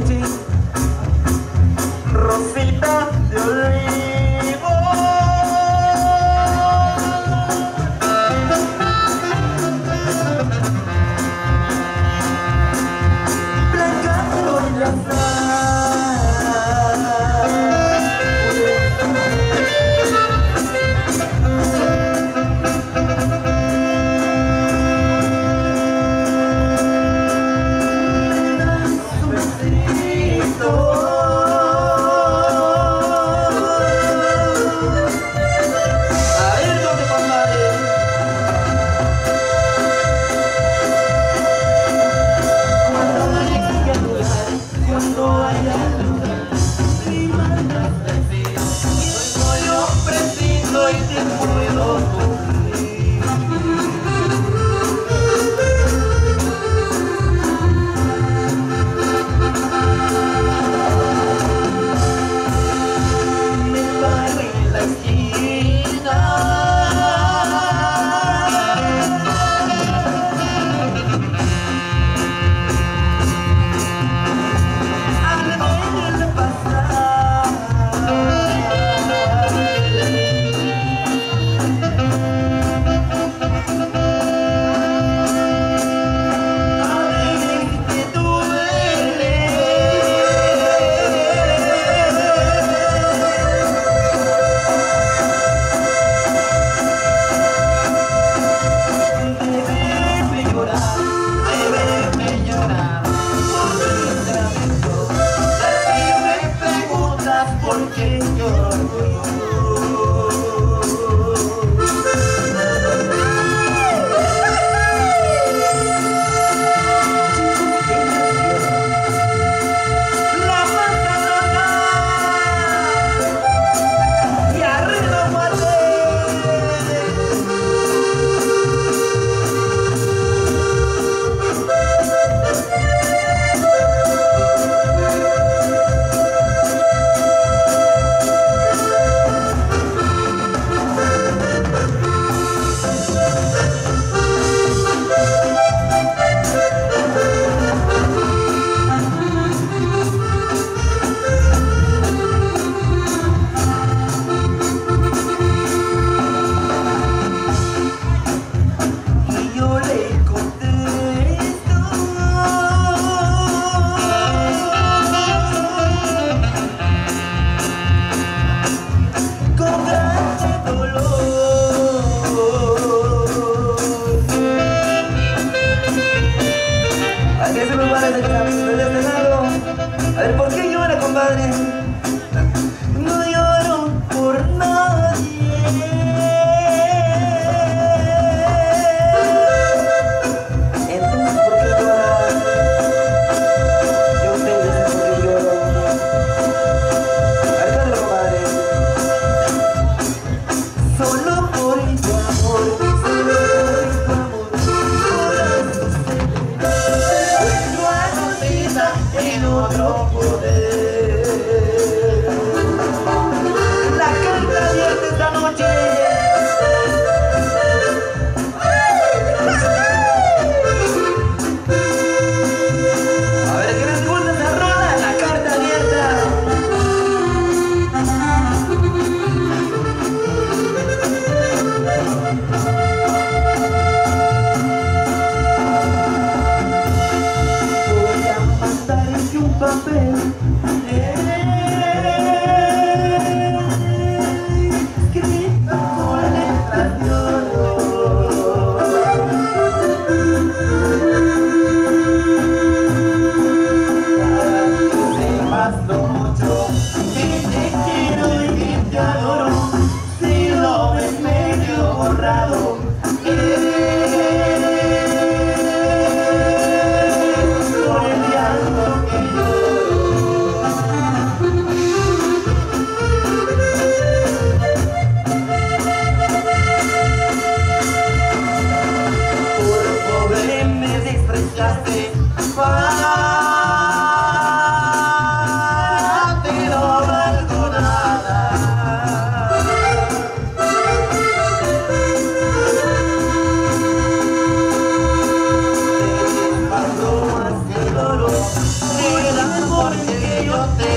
noche, rosita de olivo. Blanca flor de azahar. A ver, ¿por qué llora, compadre? No lloro por nadie. Entonces, ¿por qué llora? Yo sé por qué lloro. A ver, cántalo, compadre. Solo por tu amor, solo por tu amor, no anodita en otro poder. La carta abierta esta noche. A ver, ¿qué les gusta esa rola? La carta abierta. Voy a mandarte un papel escrito con letras de oro, para que sepas lo mucho que te quiero y que te adoro. Si lo ves medio borrado, por el llanto que lloro.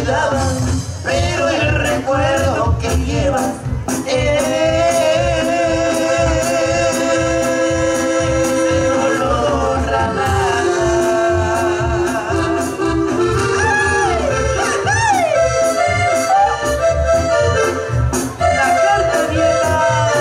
olvidaba, pero el recuerdo que llevas no lo borra nada. La carta vieja.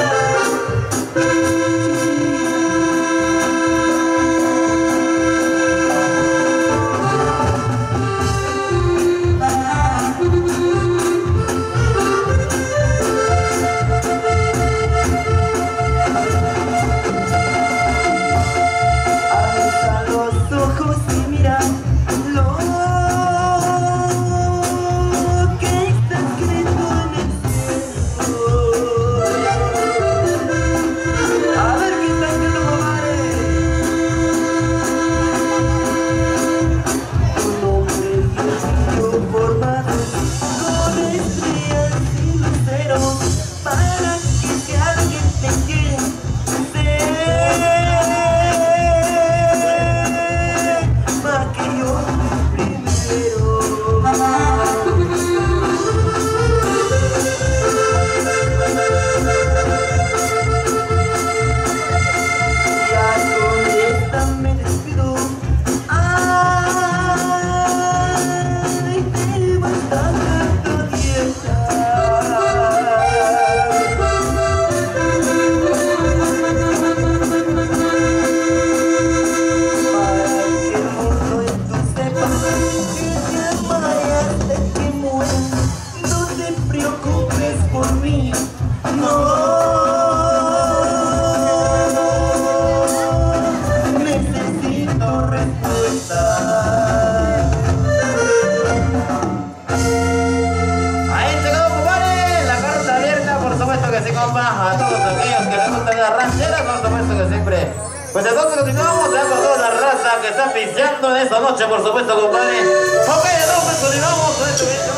A todos aquellos que les gustan las rancheras, por supuesto que siempre. Pues entonces continuamos, ya por toda la raza que está pisteando en esta noche, por supuesto, compadre. Ok, entonces continuamos con este video.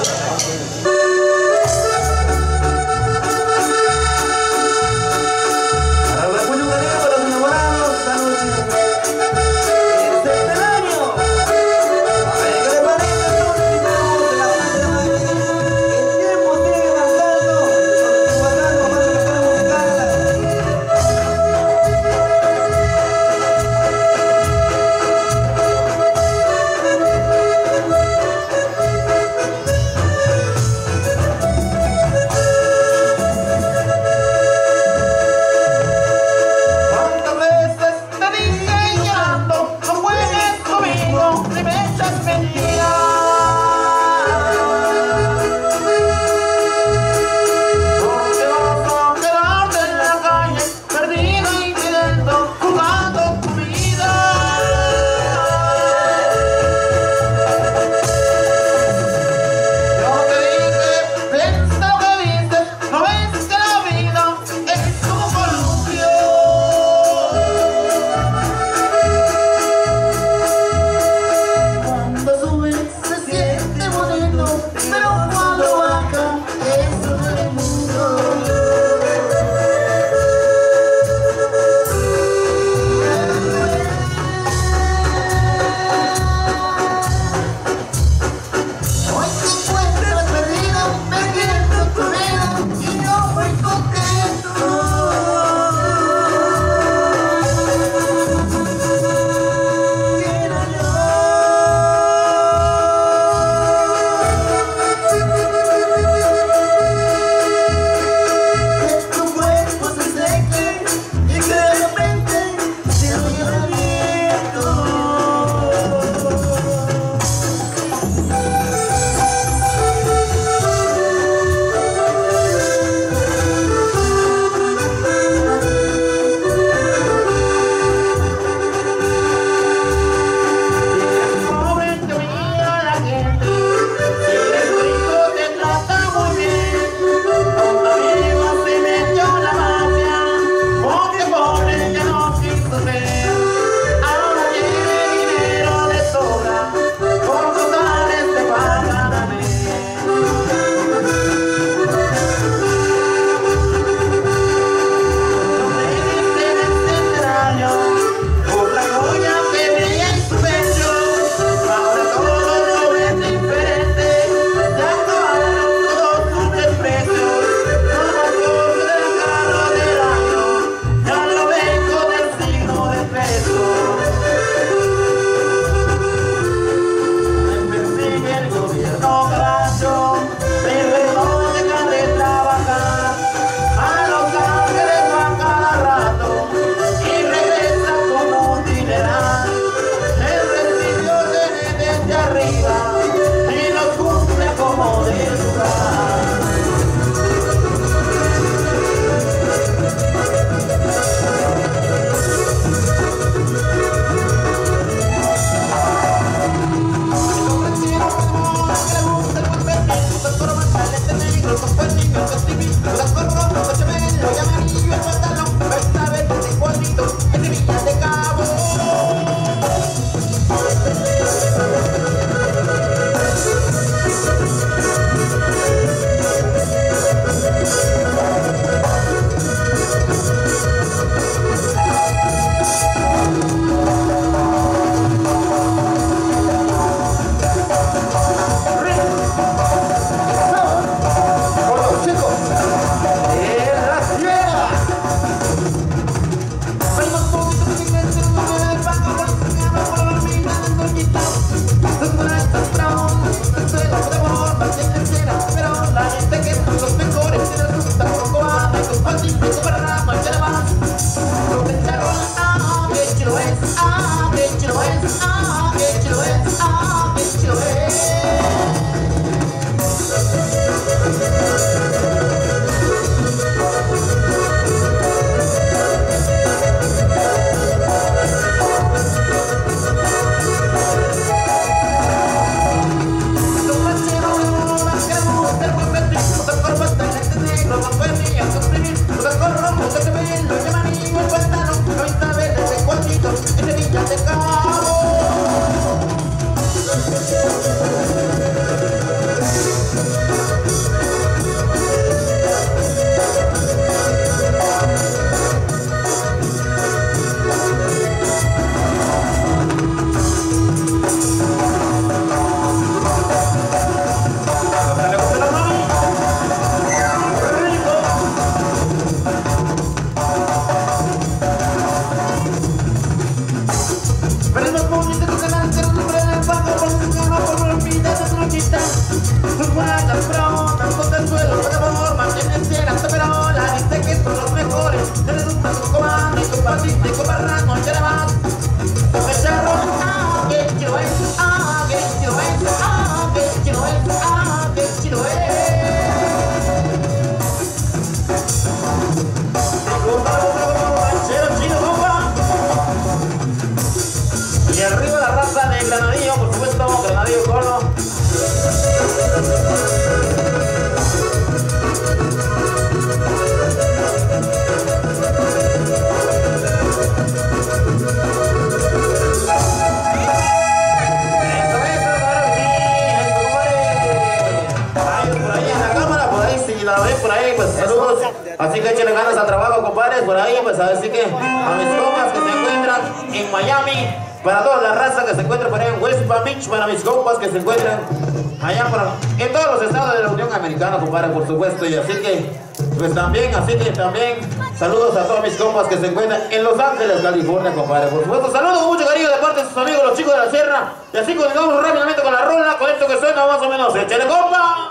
así que échenle ganas al trabajo, compadres, por ahí, pues así que a mis compas que se encuentran en Miami, para toda la raza que se encuentra por ahí en West Palm Beach, para mis compas que se encuentran allá en todos los estados de la Unión Americana, compadre, por supuesto, y así que, pues también, saludos a todos mis compas que se encuentran en Los Ángeles, California, compadre, por supuesto, saludos con mucho cariño de parte de sus amigos, los chicos de la sierra, y así continuamos rápidamente con la rola, con esto que suena más o menos, échale compa.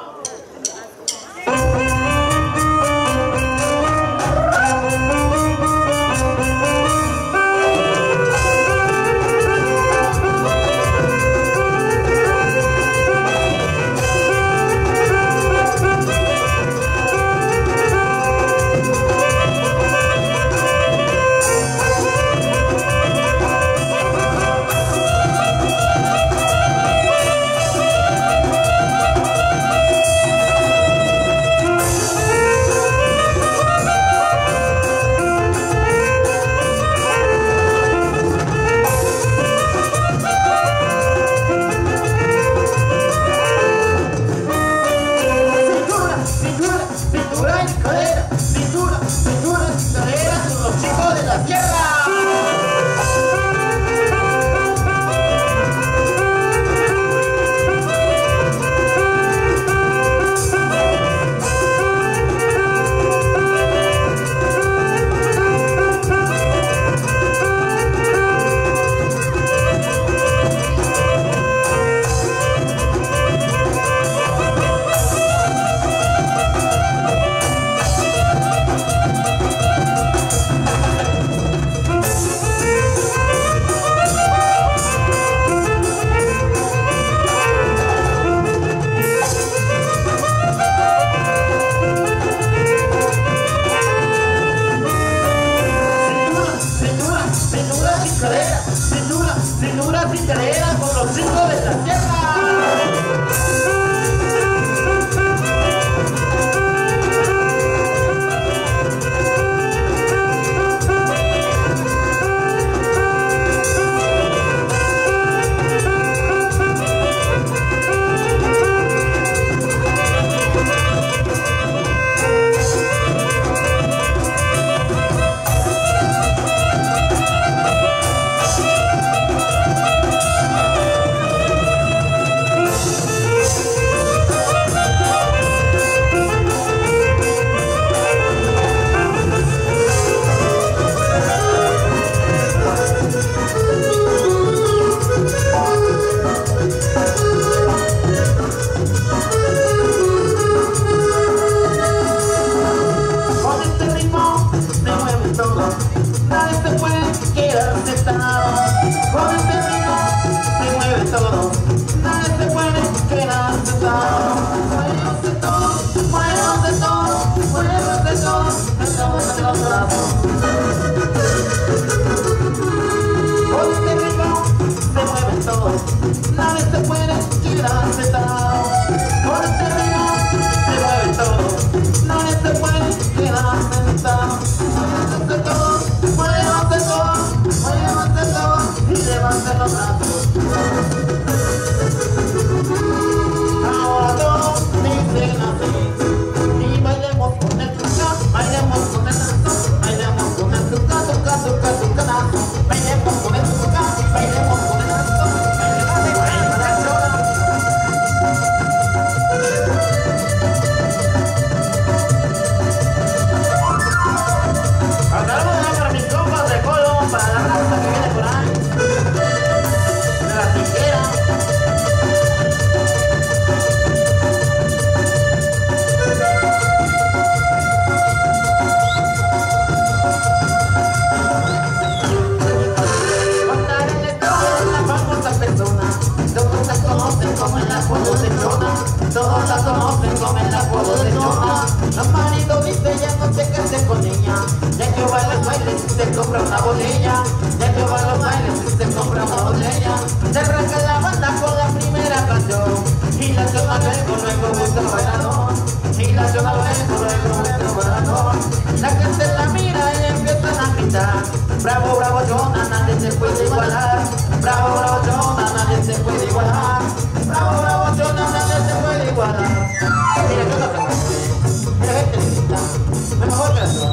Bravo, bravo, Jonah, nadie se puede igualar. Bravo, bravo, Jonah, nadie se puede igualar. Bravo, bravo, Jonah, nadie se puede igualar. Mira, yo no te voy a decir. Mira, gente linda, lo mejor que la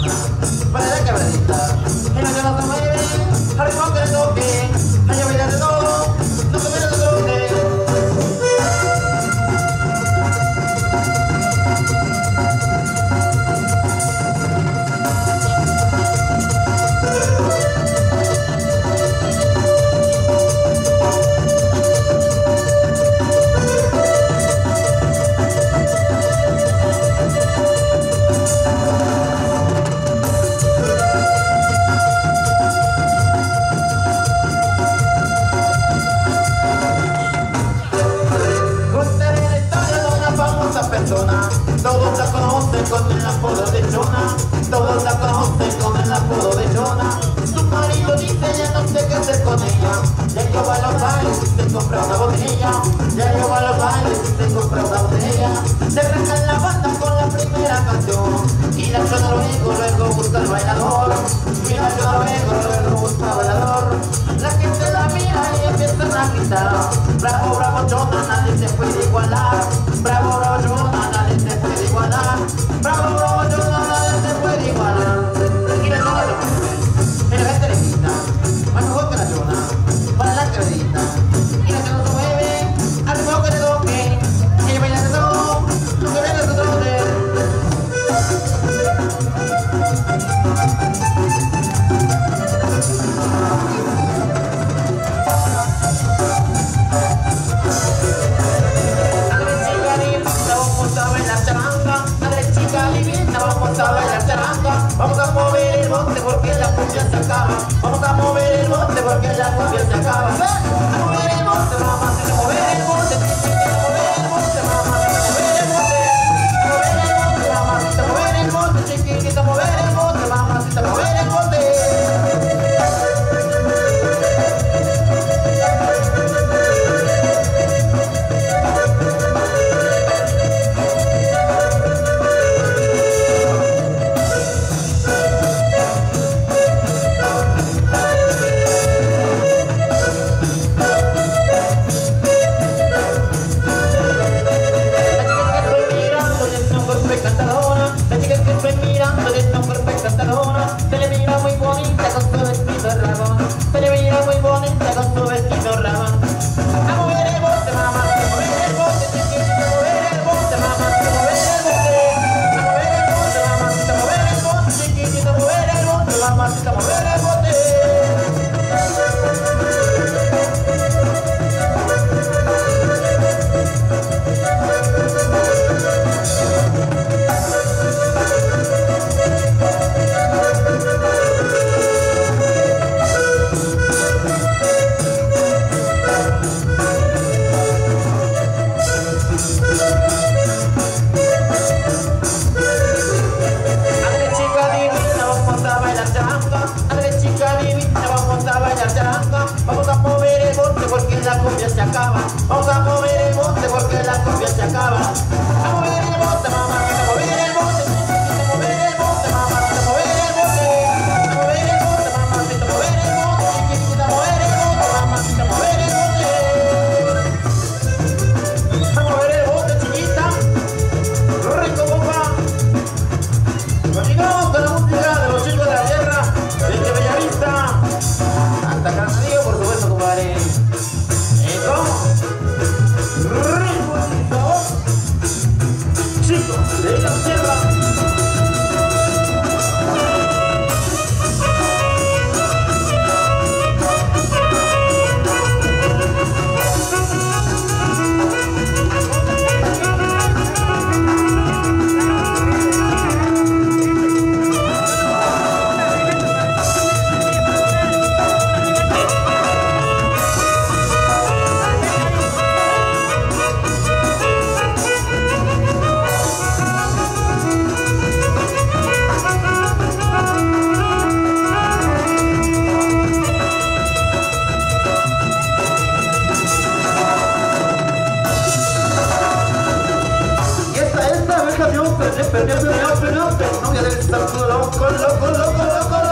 esta persona. Todos la conocen con el apodo de Chona. Todos la conocen con el apodo de Chona. Su marido dice ya no sé qué hacer con ella. Ya lleva a los bailes y se compra una botella. Ya lleva a los bailes y se compra una botella. Se arranca en la banda con la primera canción. Y la Chona luego busca el bailador. Y la Chona luego busca el bailador. La gente la mira y empiezan a gritar. Bravo, bravo Chona, nadie se puede igualar. Bravo, bravo Chona, nadie se puede igualar. Bravo, bravo Chona, nadie se puede igualar. Y la Chona lo mueve. Y la gente le grita. Más mejor que la Chona. Para la cabecita. Y la Chona se mueve. Al ritmo que le toque. Ella baila de todo. Lo que viene es otro de. Vamos a bailar charanga, vamos a mover el monte porque la cumbia se acaba. Vamos a mover el monte porque la cumbia se acaba. A mover el monte, mamá, a mover el monte, a mover el monte, mamá, a mover el monte, a mover el monte, mamá, a mover el monte, chiquitita, a mover el monte, mamá, a mover el monte. Se le mira muy bonita con su vestido rabón. Se le mira muy bonita con su vestido rabón. A mover el bote, mamá, a mover el bote, chiquitita, a mover el bote, mamá, a mover el bote. A mover el bote, mamá, a mover el bote, chiquitita, a mover el bote, mamá, a mover el bote. Vamos a mover el monte porque la cumbia se acaba. Vamos a mover el monte porque la cumbia se acaba. A mover el monte, mamá, a mover el monte, a mover el monte, mamá, a mover el monte, a mover el monte, mamá, a mover el monte, chiquitita, a mover el monte, mamá, a mover el monte, a mover el monte, chiquita, rico bomba. Continuamos con la música de los chicos de la tierra, desde Bellavista hasta Canadillo, por supuesto, compadre. ¿Cómo? Ritmo y sabor. Chicos de la tierra. No voy a estar loco, loco, loco, loco, loco.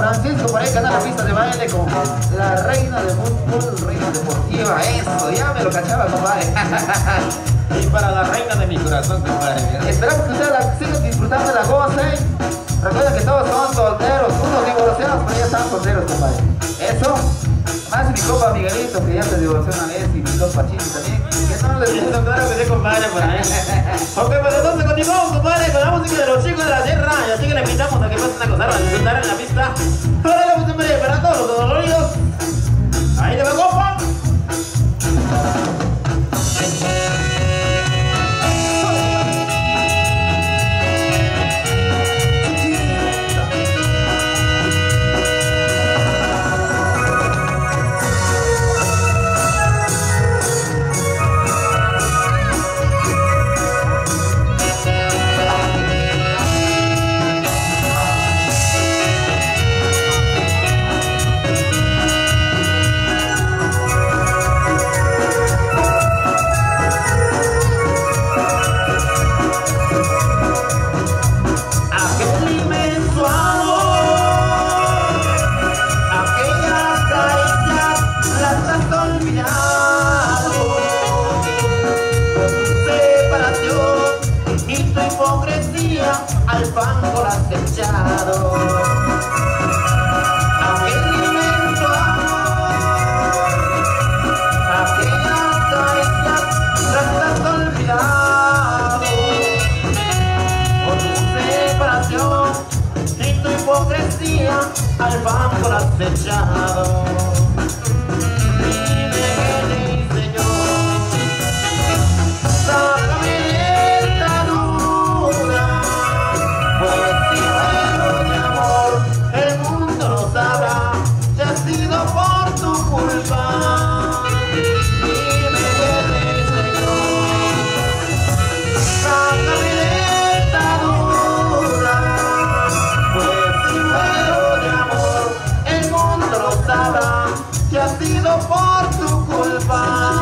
Francisco por ahí que anda en la pista de baile con la reina de fútbol, reina deportiva, eso, ya me lo cachaba, compadre. Y para la reina de mi corazón, compadre. Esperamos que ustedes la sigan disfrutando de la goce. Recuerden que todos son solteros, unos divorciados, pero ya están solteros, compadre. Eso. Más mi compa Miguelito, que ya se divorció una vez, y mi compa Chini también. Que no les gusta, claro que sí, compadre, por ahí. Ok, pues entonces continuamos, compadre, con la música de los chicos de la sierra. Y así que le invitamos a que pasen a gozar, a disfrutar en la pista. Ahora la música para todos los doloridos. Ahí le va, compa. Al fango las echado. Aquel inmenso amor, aquellas caricias las has olvidado. Por tu separación y tu hipocresía al fango las has echado. Dime qué te hice yo, sácame de esta duda. Pues si muero de amor, el mundo lo sabrá, que ha sido por tu culpa. Dime qué te hice yo, sácame de esta duda. Pues si muero de amor, el mundo lo sabrá, que ha sido por tu culpa.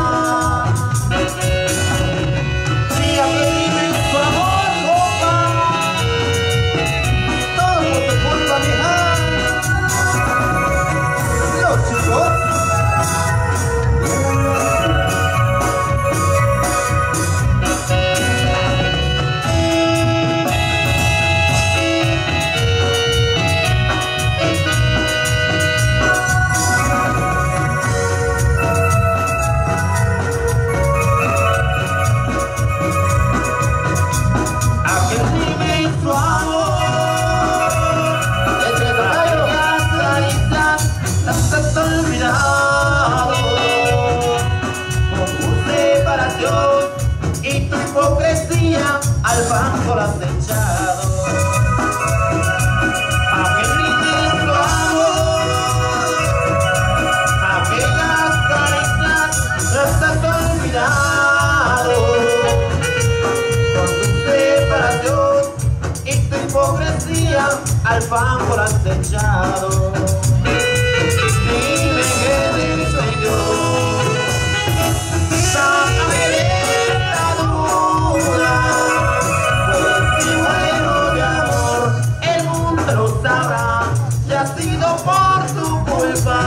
Al banco las has echado. Aquel inmenso amor, aquellas caricias las has olvidado. Con tu separación y tu hipocresía al banco las has echado. Dime qué te hice yo, sácame de esta duda. Ya ha sido por tu culpa.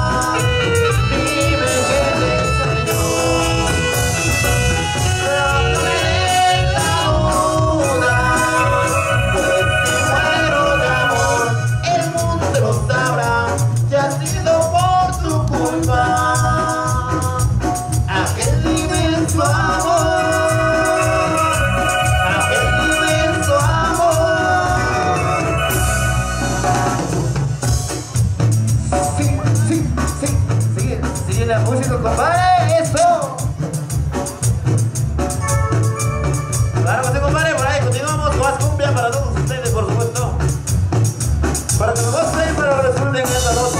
Dime qué te hice yo, sácame de esta duda. Pues si muero de amor, el mundo lo sabrá, ya ha sido por tu culpa. Aquel inmenso amor, aquel inmenso amor. Sigue la música, compadre, eso. Claro que sí, compadre, por ahí continuamos con más cumbia para todos ustedes, por supuesto. Para que nos gocen, para que disfruten esta noche.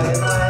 no hay